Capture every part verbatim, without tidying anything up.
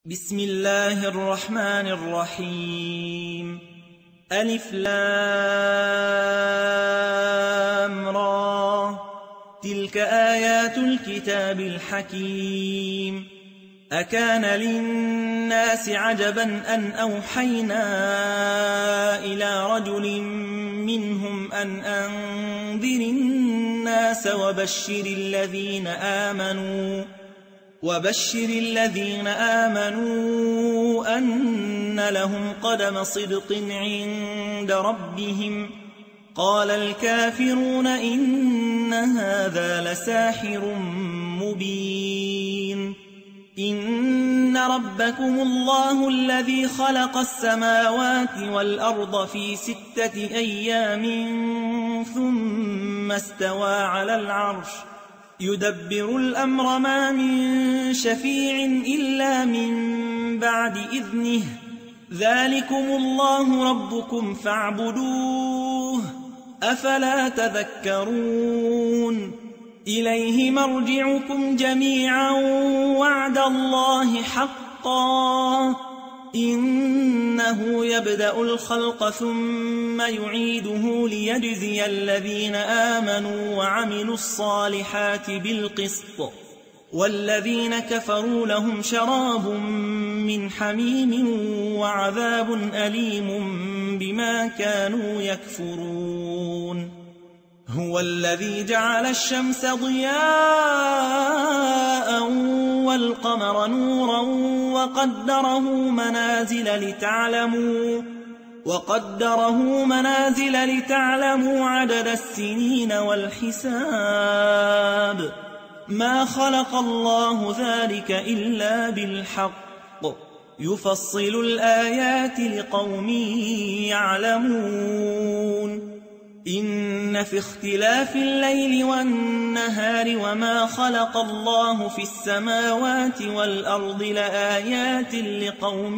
بسم الله الرحمن الرحيم. ألف لام را، تلك آيات الكتاب الحكيم. أكان للناس عجبا أن أوحينا إلى رجل منهم أن أنذر الناس وبشر الذين آمنوا وبشر الذين آمنوا أن لهم قدم صدق عند ربهم. قال الكافرون إن هذا لساحر مبين. إن ربكم الله الذي خلق السماوات والأرض في ستة أيام ثم استوى على العرش يدبر الأمر ما من شفيع إلا من بعد إذنه. ذلكم الله ربكم فاعبدوه، أفلا تذكرون. إليه مرجعكم جميعا وعد الله حقا، إنه يبدأ الخلق ثم يعيده ليجزي الذين آمنوا وعملوا الصالحات بالقسط، والذين كفروا لهم شراب من حميم وعذاب أليم بما كانوا يكفرون. هو الذي جعل الشمس ضياء والقمر نورا وقدره منازل لتعلموا وقدره منازل لتعلموا عدد السنين والحساب. ما خلق الله ذلك إلا بالحق، يفصل الآيات لقوم يعلمون. إن في اختلاف الليل والنهار وما خلق الله في السماوات والأرض لآيات لقوم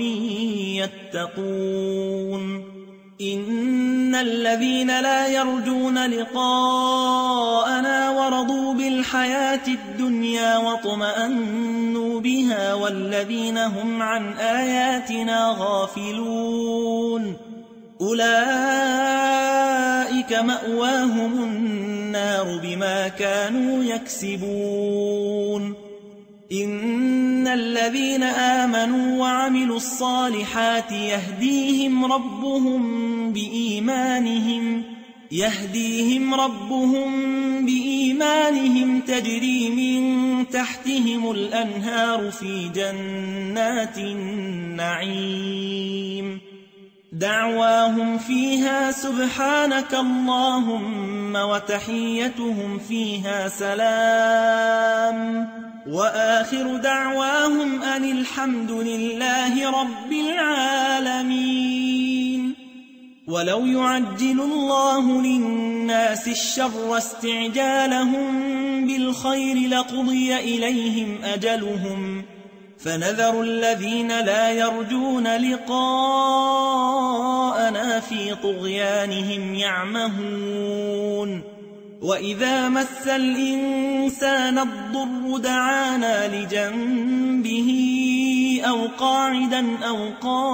يتقون. إن الذين لا يرجون لقاءنا ورضوا بالحياة الدنيا واطمأنوا بها والذين هم عن آياتنا غافلون أولئك مأواهم النار بما كانوا يكسبون. إن الذين آمنوا وعملوا الصالحات يهديهم ربهم بإيمانهم يهديهم ربهم بإيمانهم تجري من تحتهم الأنهار في جنات النعيم. دعواهم فيها سبحانك اللهم وتحيتهم فيها سلام، وآخر دعواهم أن الحمد لله رب العالمين. ولو يعجل الله للناس الشر استعجالهم بالخير لقضي إليهم أجلهم، فنذر الذين لا يرجون لقاءنا في طغيانهم يعمهون. وإذا مس الإنسان الضر دعانا لجنبه أو قاعدا أو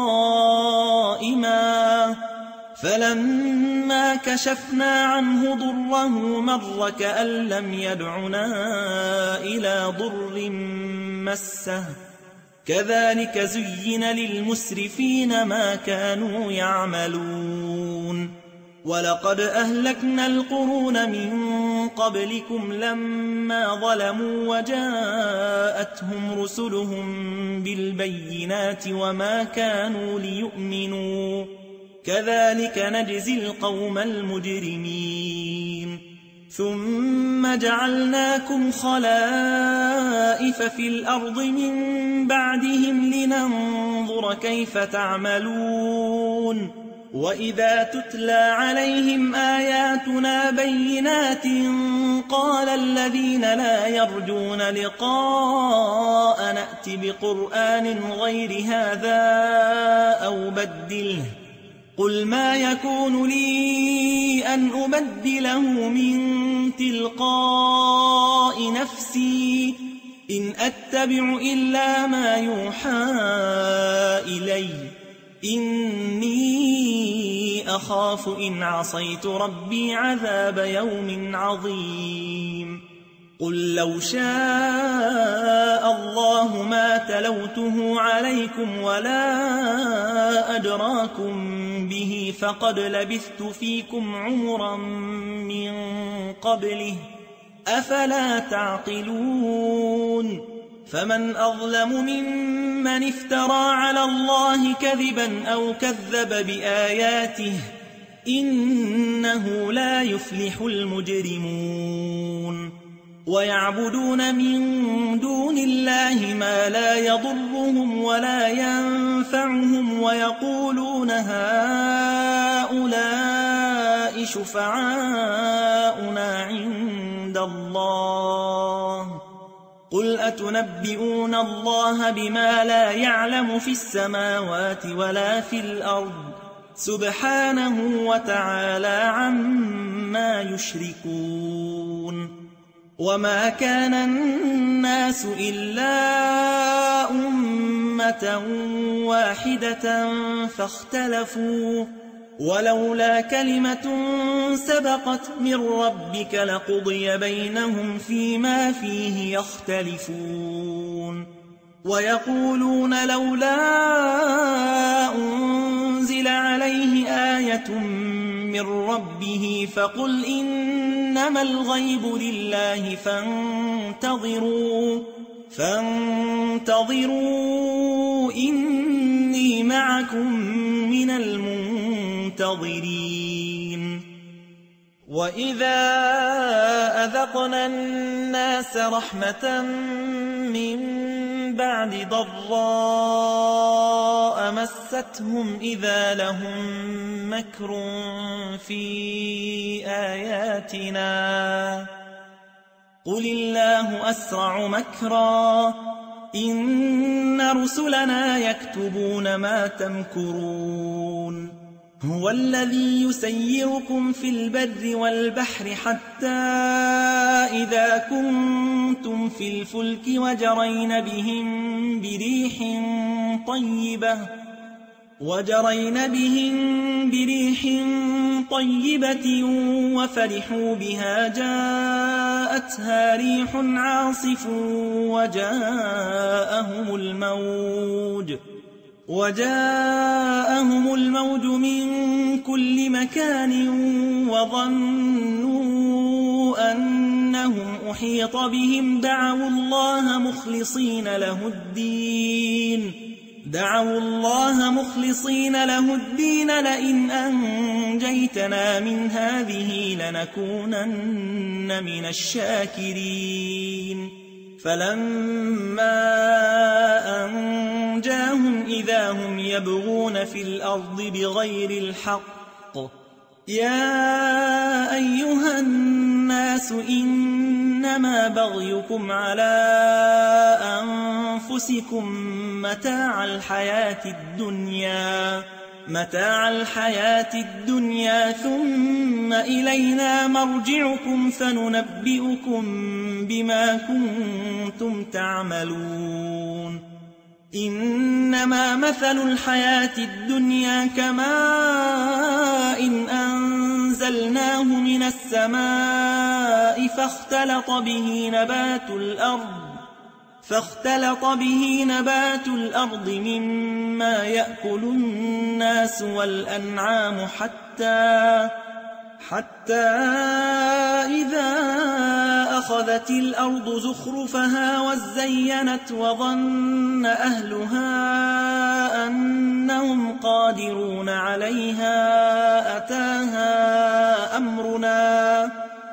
قائما، فلما كشفنا عنه ضره مر كأن لم يدعنا إلى ضر مسه. كذلك زين للمسرفين ما كانوا يعملون. ولقد أهلكنا القرون من قبلكم لما ظلموا وجاءتهم رسلهم بالبينات وما كانوا ليؤمنوا، كذلك نجزي القوم المجرمين. ثم جعلناكم خلائف في الأرض من بعدهم لننظر كيف تعملون. وإذا تتلى عليهم آياتنا بينات قال الذين لا يرجون لقاء نأت بقرآن غير هذا أو بدله. قل ما يكون لي أن أبدله من تلقاء نفسي إن أتبع إلا ما يوحى إلي إني أخاف إن عصيت ربي عذاب يوم عظيم قل لو شاء الله ما تلوته عليكم ولا أدراكم به فقد لبثت فيكم عمرا من قبله أفلا تعقلون فمن أظلم ممن افترى على الله كذبا أو كذب بآياته إنه لا يفلح المجرمون ويعبدون من دون الله ما لا يضرهم ولا ينفعهم ويقولون هؤلاء شفعاؤنا عند الله قل أتنبئون الله بما لا يعلم في السماوات ولا في الأرض سبحانه وتعالى عما يشركون وما كان الناس إلا أمة واحدة فاختلفوا ولولا كلمة سبقت من ربك لقضي بينهم فيما فيه يختلفون ويقولون لولا أنزل عليه آية من ربه فقل إنما الغيب لله فانتظروا فانتظروا إني معكم من المنتظرين وإذا أذقنا الناس رحمة من بعد ضراء مستهم إذا لهم مكر في آياتنا قل الله أسرع مكرا إن رسلنا يكتبون ما تمكرون هو الذي يسيركم في البر والبحر حتى إذا كنتم في الفلك وجرين بهم بريح طيبة وجرين بهم بريح طيبة وفرحوا بها جاءتها ريح عاصف وجاءهم الموج وجاءهم الموج من كل مكان وظنوا أنهم أحيط بهم دعوا الله مخلصين له الدين دعوا الله مخلصين له الدين لئن أنجيتنا من هذه لنكونن من الشاكرين فلما أنجاهم إذا هم يبغون في الأرض بغير الحق يا أيها الناس إنما بغيكم على أنفسكم متاع الحياة الدنيا متاع الحياة الدنيا ثم إلينا مرجعكم فننبئكم بما كنتم تعملون إنما مثل الحياة الدنيا كماء إن أنزلناه من السماء فاختلط به نبات الأرض فاختلط به نبات الأرض مما يأكل الناس والأنعام حتى حتى إذا أخذت الأرض زخرفها وزينت وظن أهلها أنهم قادرون عليها أتاها أمرنا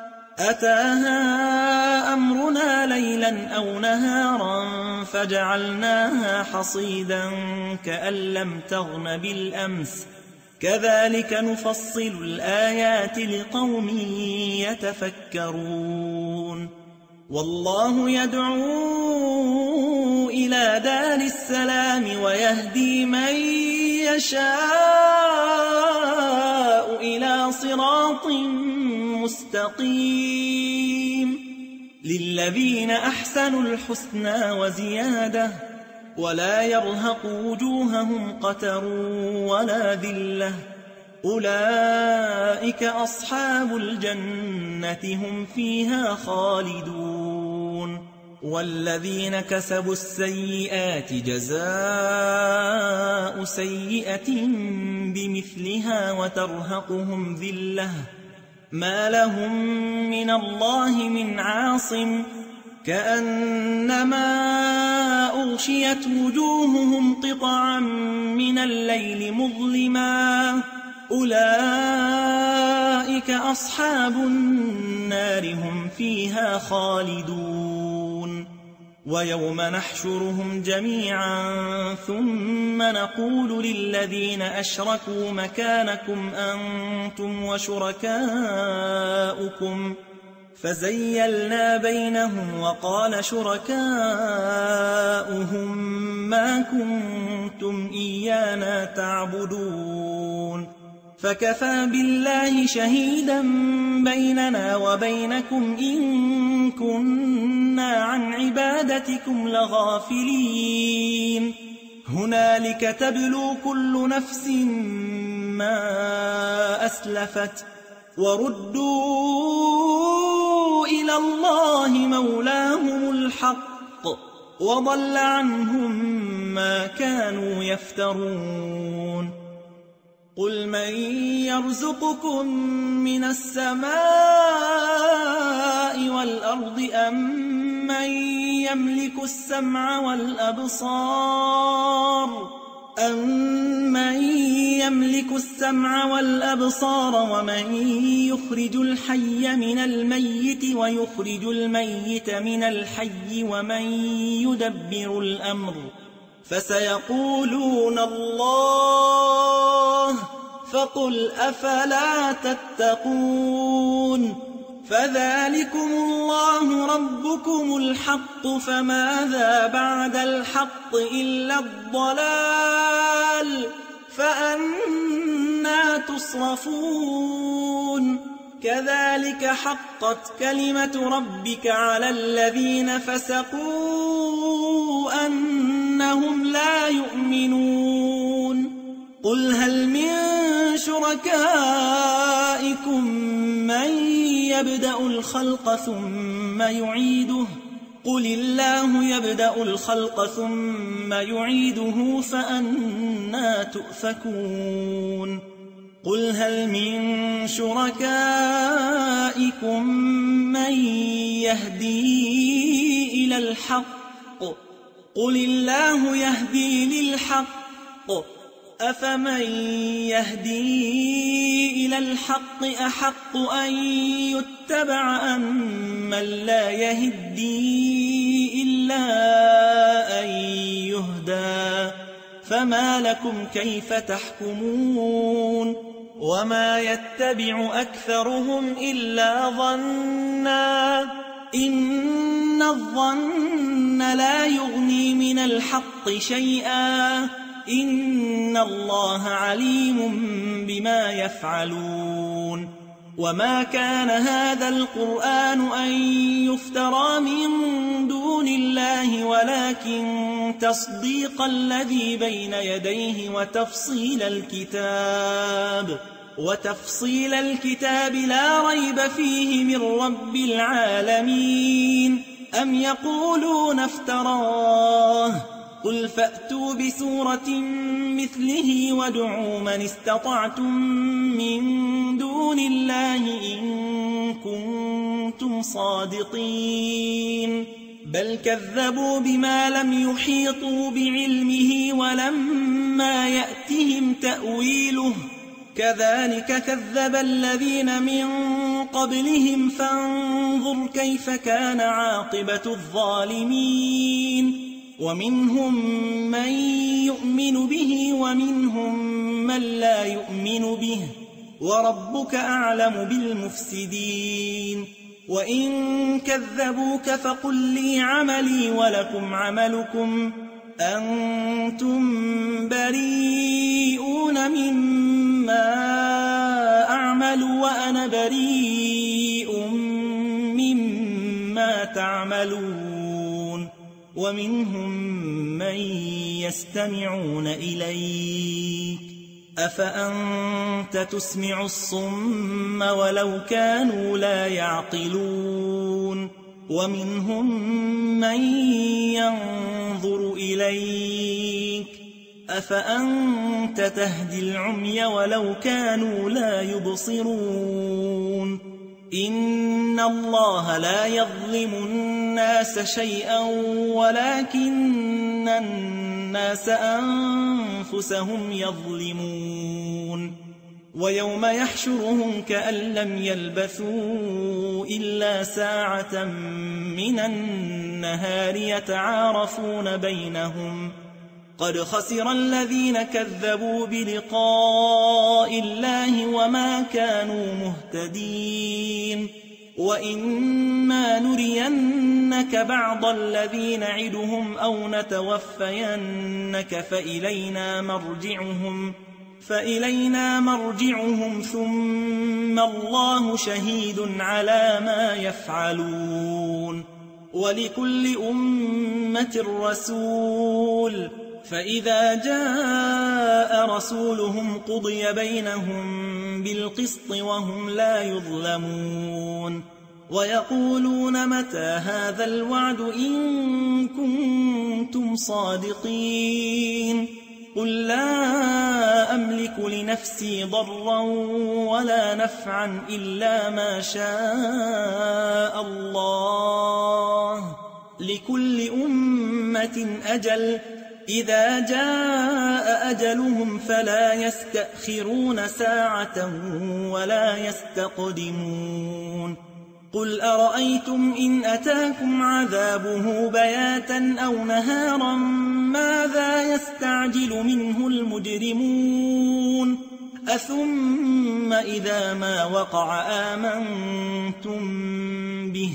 أتاها أمرنا ليلا أو نهارا فجعلناها حصيدا كأن لم تغن بالأمس كذلك نفصل الآيات لقوم يتفكرون والله يدعو إلى دار السلام ويهدي من يشاء إلى صراط مستقيم للذين أحسنوا الحسنى وزيادة ولا يرهق وجوههم قتر ولا ذلة أولئك أصحاب الجنة هم فيها خالدون والذين كسبوا السيئات جزاء سيئة بمثلها وترهقهم ذلة ما لهم من الله من عاصم كأنما أغشيت وجوههم قطعا من الليل مظلما أولئك أصحاب النار هم فيها خالدون ويوم نحشرهم جميعا ثم نقول للذين أشركوا مكانكم أنتم وشركاؤكم فزيلنا بينهم وقال شركاؤهم ما كنتم إيانا تعبدون فكفى بالله شهيدا بيننا وبينكم إن كنا عن عبادتكم لغافلين هنالك تبلو كل نفس ما أسلفت وردوا إلى الله مولاهم الحق وضل عنهم ما كانوا يفترون قل من يرزقكم من السماء والأرض أم من يملك السمع والأبصار أَمَّن يَمْلِكُ السَّمْعَ وَالْأَبْصَارَ وَمَن يُخْرِجُ الْحَيَّ مِنَ الْمَيِّتِ وَيُخْرِجُ الْمَيِّتَ مِنَ الْحَيِّ وَمَن يُدَبِّرُ الْأَمْرَ فَسَيَقُولُونَ اللَّهُ فَقُلْ أَفَلَا تَتَّقُونَ فَذَلِكُمُ اللَّهُ رَبُّكُمُ الْحَقُّ فَمَاذَا بَعْدَ الْحَقِّ إِلَّا الضَّلَالُ فَأَنَّى تُصْرَفُونَ كَذَلِكَ حَقَّتْ كَلِمَةُ رَبِّكَ عَلَى الَّذِينَ فَسَقُوا أَنَّهُمْ لَا يُؤْمِنُونَ قُلْ هَلْ مِن شُرَكَائِكُم مَّن يَبْدَأُ الْخَلْقَ ثُمَّ يُعِيدُهُ قُلِ اللَّهُ يَبْدَأُ الْخَلْقَ ثُمَّ يُعِيدُهُ فَأَنَّى تُؤْفَكُونَ قُلْ هَلْ مِن شُرَكَائِكُم مَّن يَهْدِي إِلَى الْحَقِّ قُلِ اللَّهُ يَهْدِي لِلْحَقِّ أَفَمَن يَهْدِي إِلَى الْحَقِّ أَحَقُّ أَن يُتَّبَعَ أَمَّن لَّا يَهِدِّي إِلَّا أَن يُهْدَىٰ فَمَا لَكُمْ كَيْفَ تَحْكُمُونَ وَمَا يَتَّبِعُ أَكْثَرُهُمْ إِلَّا ظَنًّا إِنَّ الظَّنَّ لَا يُغْنِي مِنَ الْحَقِّ شَيْئًا إِنَّ اللَّهَ عَلِيمٌ بِمَا يَفْعَلُونَ وَمَا كَانَ هَذَا الْقُرْآنُ أَن يُفْتَرَىٰ مِن دُونِ اللَّهِ وَلَٰكِن تَصْدِيقَ الَّذِي بَيْنَ يَدَيْهِ وَتَفْصِيلَ الْكِتَابِ وَتَفْصِيلَ الْكِتَابِ لَا رَيْبَ فِيهِ مِن رَّبِّ الْعَالَمِينَ أَمْ يَقُولُونَ افْتَرَاهُ قُلْ فَأْتُوا بِسُورَةٍ مِّثْلِهِ وَادْعُوا مَنِ اسْتَطَعْتُم مِّن دُونِ اللَّهِ إِن كُنتُمْ صَادِقِينَ بَلْ كَذَّبُوا بِمَا لَمْ يُحِيطُوا بِعِلْمِهِ وَلَمَّا يَأْتِهِمْ تَأْوِيلُهُ كَذَلِكَ كَذَّبَ الَّذِينَ مِن قَبْلِهِمْ فَانظُرْ كَيْفَ كَانَ عَاقِبَةُ الظَّالِمِينَ وَمِنْهُم مَّن يُؤْمِنُ بِهِ وَمِنْهُم مَّن لَّا يُؤْمِنُ بِهِ وَرَبُّكَ أَعْلَمُ بِالْمُفْسِدِينَ وَإِن كَذَّبُوكَ فَقُل لِّي عَمَلِي وَلَكُمْ عَمَلُكُمْ أَنتُم بَرِيئُونَ مِمَّا أَعْمَلُ وَأَنَا بَرِيءٌ مِّمَّا تَعْمَلُونَ ومنهم من يستمعون إليك أفأنت تسمع الصم ولو كانوا لا يعقلون ومنهم من ينظر إليك أفأنت تهدي العمي ولو كانوا لا يبصرون إن الله لا يظلم الناس شيئا ولكن الناس أنفسهم يظلمون ويوم يحشرهم كأن لم يلبثوا إلا ساعة من النهار يتعارفون بينهم قد خسر الذين كذبوا بلقاء الله وما كانوا مهتدين وإما نرينك بعض الذي نعدهم أو نتوفينك فإلينا مرجعهم فإلينا مرجعهم ثم الله شهيد على ما يفعلون ولكل أمة رسول فإذا جاء رسولهم قضي بينهم بالقسط وهم لا يظلمون ويقولون متى هذا الوعد إن كنتم صادقين قل لا أملك لنفسي ضرا ولا نفعا إلا ما شاء الله لكل أمة أجل إذا جاء أجلهم فلا يستأخرون ساعة ولا يستقدمون قل أرأيتم إن أتاكم عذابه بياتا أو نهارا ماذا يستعجل منه المجرمون أثم إذا ما وقع آمنتم به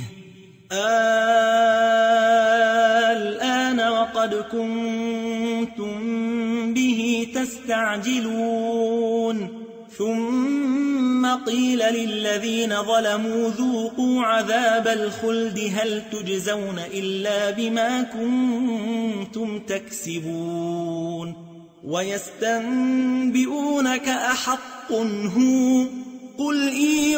الآن وقد كنتم به تستعجلون ثم قيل للذين ظلموا ذوقوا عذاب الخلد هل تجزون إلا بما كنتم تكسبون ويستنبئونك أحق هو قل إي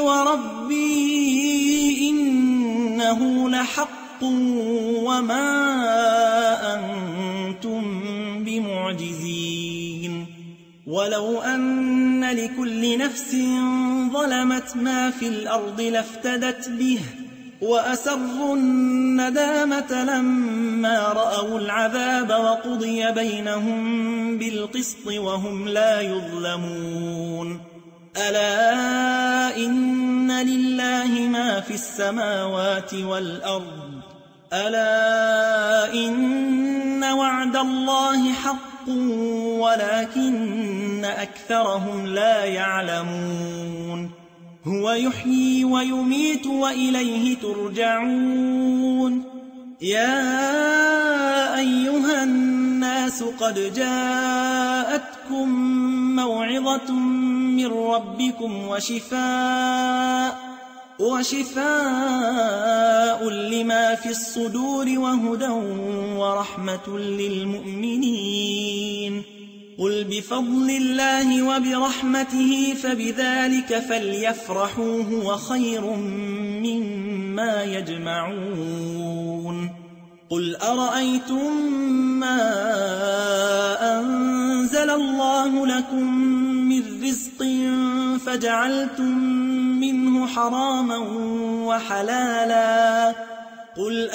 وربي إنه لحق وما أنتم بمعجزين ولو أن لكل نفس ظلمت ما في الأرض لافتدت به وأسروا الندامة لما رأوا العذاب وقضي بينهم بالقسط وهم لا يظلمون ألا إن لله ما في السماوات والأرض ألا إن وعد الله حق ولكن أكثرهم لا يعلمون هو يحيي ويميت وإليه ترجعون يا أيها الناس قد جاءتكم موعظة من ربكم وشفاء وشفاء لما في الصدور وهدى ورحمة للمؤمنين قل بفضل الله وبرحمته فبذلك فليفرحوا هو خير مما يجمعون قل أرأيتم ما أنزل الله لكم من رزق فجعلتم منه حراما وحلالا قل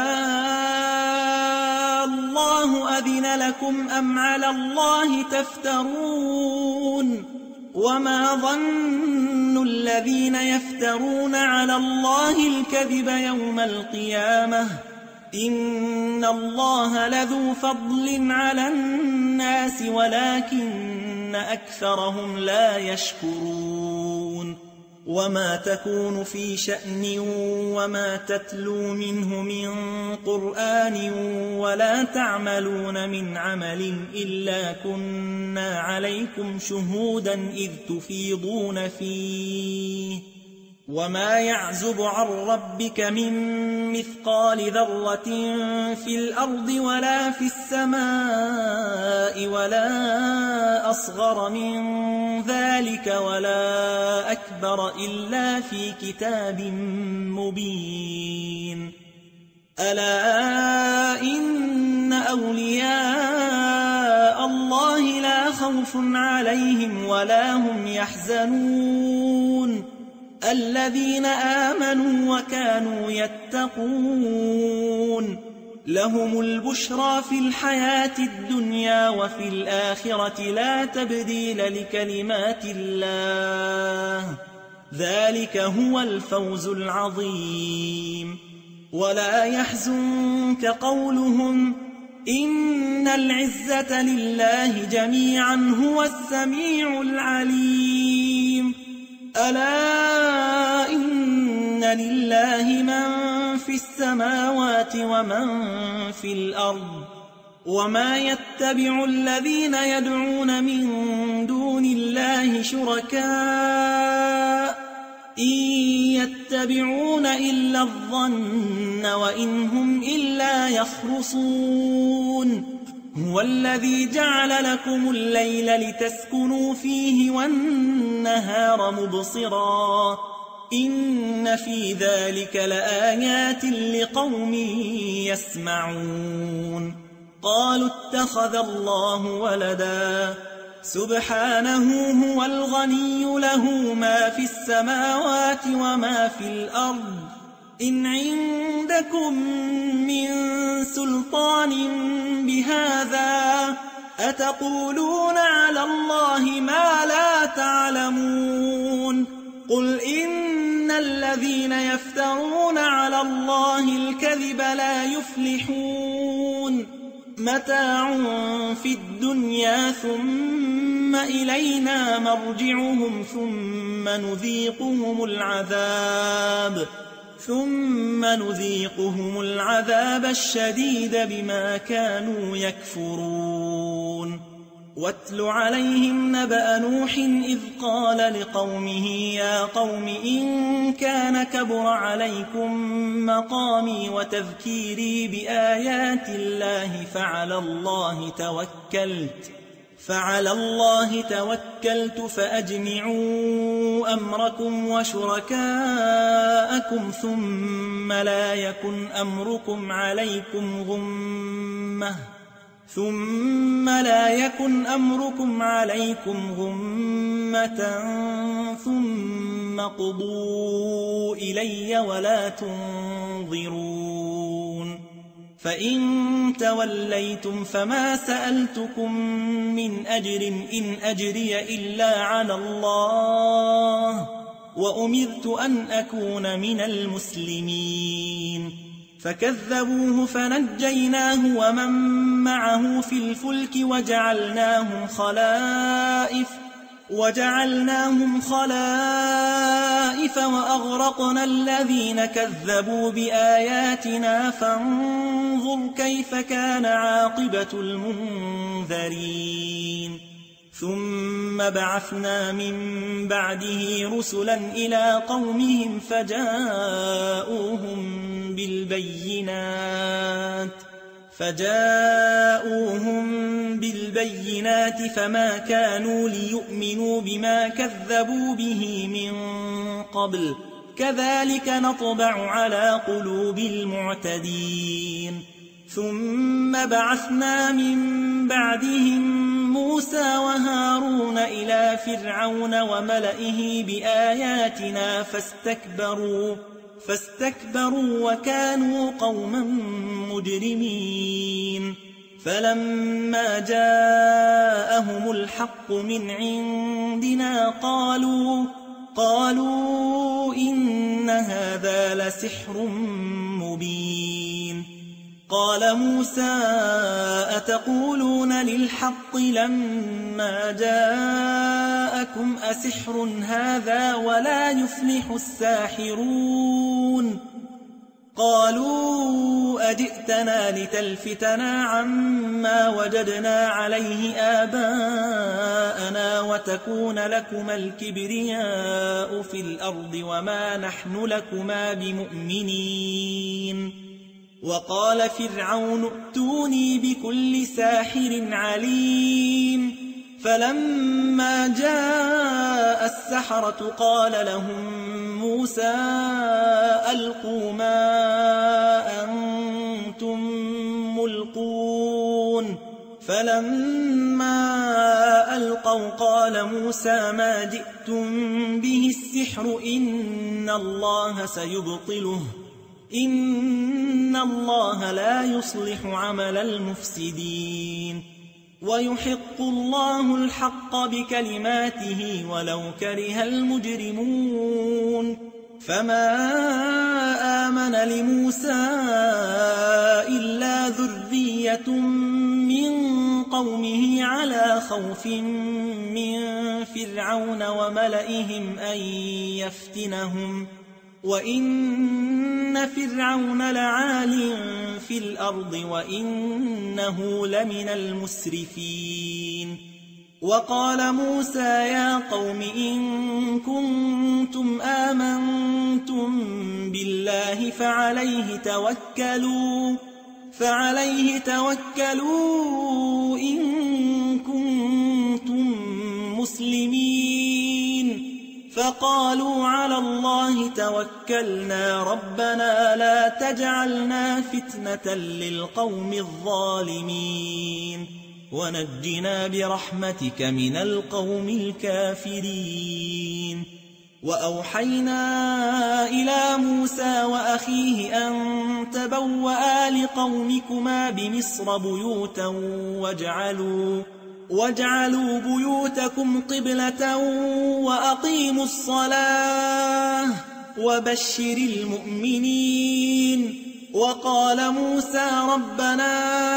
الله أذن لكم أم على الله تفترون وما ظن الذين يفترون على الله الكذب يوم القيامة إن الله لذو فضل على الناس ولكن أكثرهم لا يشكرون وما تكون في شأن وما تتلو منه من قرآن ولا تعملون من عمل إلا كنا عليكم شهودا إذ تفيضون فيه وما يعزب عن ربك من مثقال ذرة في الأرض ولا في السماء ولا أصغر من ذلك ولا أكبر إلا في كتاب مبين. ألا إن أولياء الله لا خوف عليهم ولا هم يحزنون الذين آمنوا وكانوا يتقون لهم البشرى في الحياة الدنيا وفي الآخرة لا تبديل لكلمات الله ذلك هو الفوز العظيم. ولا يحزنك قولهم إن العزة لله جميعا هو السميع العليم. ألا إن لله من في السماوات ومن في الأرض وما يتبع الذين يدعون من دون الله شركاء إن يتبعون إلا الظن وإن هم إلا يخرصون. هو الذي جعل لكم الليل لتسكنوا فيه والنهار مبصرا إن في ذلك لآيات لقوم يسمعون. قالوا اتخذ الله ولدا سبحانه هو الغني له ما في السماوات وما في الأرض إن عندكم من سلطان بهذا أتقولون على الله ما لا تعلمون. قل إن الذين يفترون على الله الكذب لا يفلحون متاع في الدنيا ثم إلينا مرجعهم ثم نذيقهم العذاب ثم نذيقهم العذاب الشديد بما كانوا يكفرون. واتل عليهم نبأ نوح إذ قال لقومه يا قوم إن كان كبر عليكم مقامي وتذكيري بآيات الله فعلى الله توكلت فعلى الله توكلت فأجمعوا أمركم وشركاءكم ثم لا يكن أمركم عليكم غمة ثم لا يكن أمركم عليكم غمة ثم قضوا إلي ولا تنظرون. فإن توليتم فما سألتكم من أجر إن أجري إلا على الله وأمرت أن أكون من المسلمين. فكذبوه فنجيناه ومن معه في الفلك وجعلناهم خلائف وجعلناهم خلائف وأغرقنا الذين كذبوا بآياتنا فانظر كيف كان عاقبة المنذرين. ثم بعثنا من بعده رسلا إلى قومهم فجاءوهم بالبينات فجاءوهم بالبينات فما كانوا ليؤمنوا بما كذبوا به من قبل كذلك نطبع على قلوب المعتدين. ثم بعثنا من بعدهم موسى وهارون إلى فرعون وملئه بآياتنا فاستكبروا فاستكبروا وكانوا قوما مجرمين. فلما جاءهم الحق من عندنا قالوا قالوا إن هذا لسحر مبين. قال موسى أتقولون للحق لما جاءكم أسحر هذا ولا يفلح الساحرون. قالوا أجئتنا لتلفتنا عما وجدنا عليه آباءنا وتكون لكما الكبرياء في الأرض وما نحن لكما بمؤمنين وقال فرعون ائتوني بكل ساحر عليم فلما جاء السحرة قال لهم موسى ألقوا ما أنتم ملقون فلما ألقوا قال موسى ما جئتم به السحر إن الله سيبطله إن الله لا يصلح عمل المفسدين ويحق الله الحق بكلماته ولو كره المجرمون فما آمن لموسى إلا ذرية من قومه على خوف من فرعون وملئهم أن يفتنهم وإن فرعون لعال في الأرض وإنه لمن المسرفين وقال موسى يا قوم إن كنتم آمنتم بالله فعليه توكلوا فعليه توكلوا إن كنتم مسلمين فقالوا على الله توكلنا ربنا لا تجعلنا فتنة للقوم الظالمين ونجنا برحمتك من القوم الكافرين وأوحينا إلى موسى وأخيه أن تبوأ لقومكما بمصر بيوتا واجعلوا واجعلوا بيوتكم قبلة وأقيموا الصلاة وبشر المؤمنين وقال موسى ربنا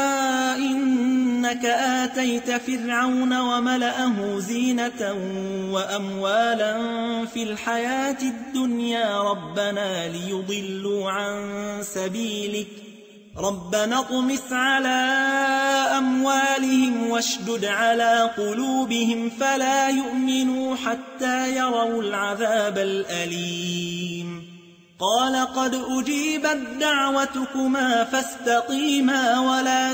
إنك آتيت فرعون وملأه زينة وأموالا في الحياة الدنيا ربنا ليضلوا عن سبيلك ربنا اطمس على أموالهم واشدد على قلوبهم فلا يؤمنوا حتى يروا العذاب الأليم قال قد أجيبت دعوتكما فاستقيما ولا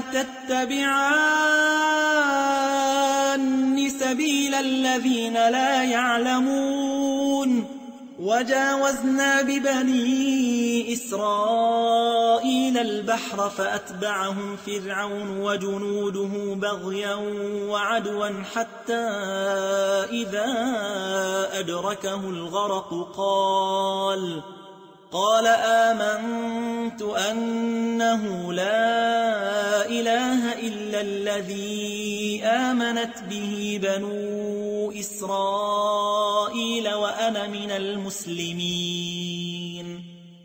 تتبعان سبيل الذين لا يعلمون وجاوزنا ببني إسرائيل البحر فأتبعهم فرعون وجنوده بغيا وعدوا حتى إذا أدركه الغرق قال قال آمنت أنه لا إله إلا الذي آمنت به بنو إسرائيل وأنا من المسلمين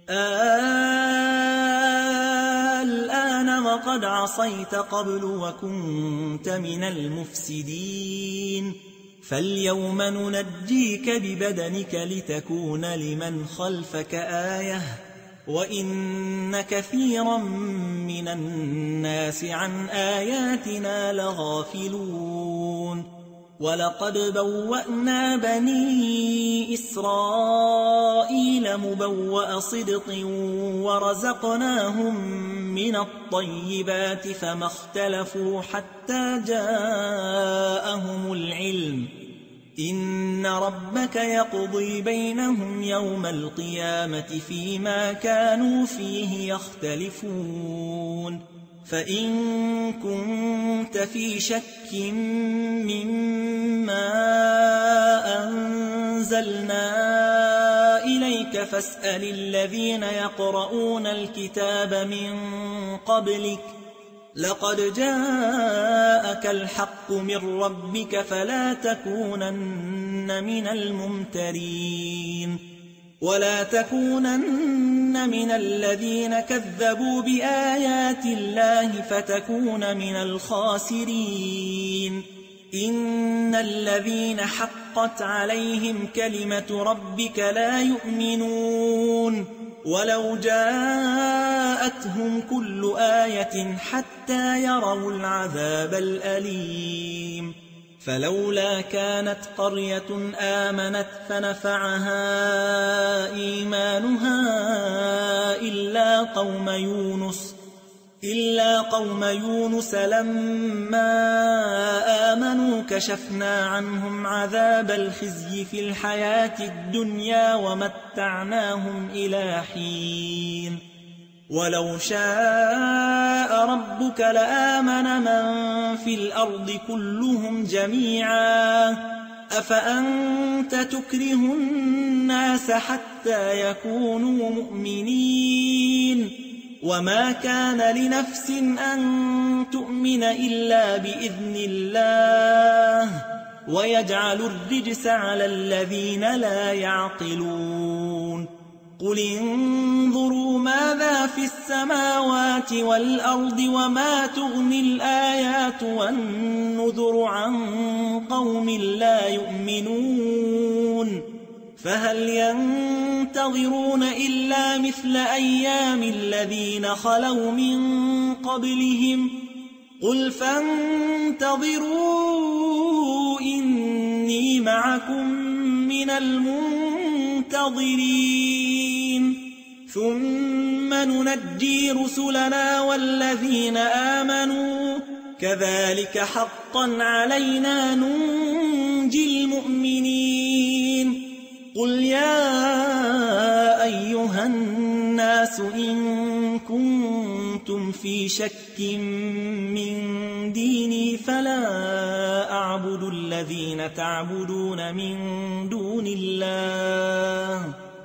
الآن وقد عصيت قبل وكنت من المفسدين فاليوم ننجيك ببدنك لتكون لمن خلفك آية وإن كثيرا من الناس عن آياتنا لغافلون ولقد بوأنا بني إسرائيل مبوأ صدق ورزقناهم من الطيبات فما اختلفوا حتى جاءهم العلم إن ربك يقضي بينهم يوم القيامة فيما كانوا فيه يختلفون فإن كنت في شك مما أنزلنا إليك فاسأل الذين يقرؤون الكتاب من قبلك لقد جاءك الحق من ربك فلا تكونن من الممترين ولا تكونن من الذين كذبوا بآيات الله فتكون من الخاسرين إن الذين حقت عليهم كلمة ربك لا يؤمنون ولو جاءتهم كل آية حتى يروا العذاب الأليم فلولا كانت قرية آمنت فنفعها إيمانها إلا قوم يونس إلا قوم يونس لما آمنوا كشفنا عنهم عذاب الخزي في الحياة الدنيا ومتعناهم إلى حين ولو شاء ربك لآمن من في الأرض كلهم جميعا أفأنت تكره الناس حتى يكونوا مؤمنين وما كان لنفس أن تؤمن إلا بإذن الله ويجعل الرجس على الذين لا يعقلون قل انظروا ماذا في السماوات والأرض وما تغني الآيات والنذر عن قوم لا يؤمنون فهل ينتظرون إلا مثل أيام الذين خلوا من قبلهم قل فانتظروا إني معكم من المنتظرين ثم ننجي رسلنا والذين آمنوا كذلك حقا علينا ننجي المؤمنين قل يا أيها الناس إن كنتم في شك من ديني فلا أعبد الذين تعبدون من دون الله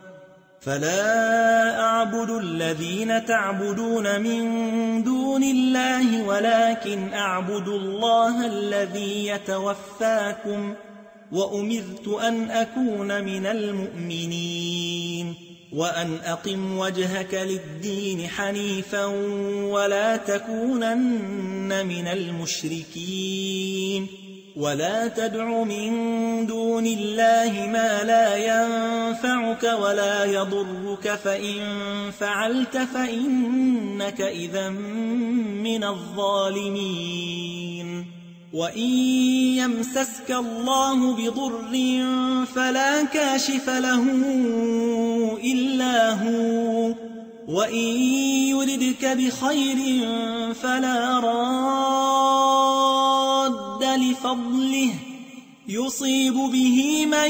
فلا أعبد الذين تعبدون من دون الله ولكن أعبد الله الذي يتوفاكم وأمرت أن أكون من المؤمنين وأن أقم وجهك للدين حنيفا ولا تكونن من المشركين ولا تدع من دون الله ما لا ينفعك ولا يضرك فإن فعلت فإنك إذا من الظالمين وإن يمسسك الله بضر فلا كاشف له إلا هو وإن يردك بخير فلا راد لفضله يصيب به من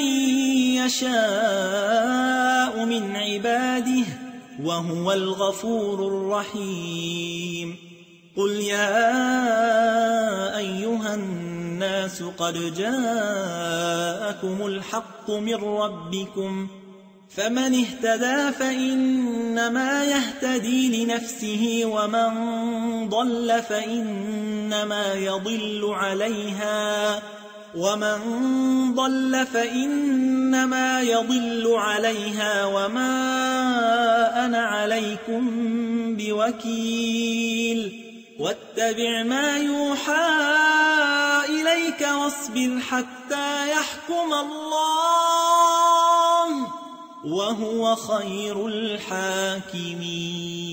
يشاء من عباده وهو الغفور الرحيم قل يا أيها الناس قد جاءكم الحق من ربكم فمن اهتدى فإنما يهتدي لنفسه ومن ضل فإنما يضل عليها ومن ضل فإنما يضل عليها وما أنا عليكم بوكيل واتبع ما يوحى إليك واصبر حتى يحكم الله وهو خير الحاكمين.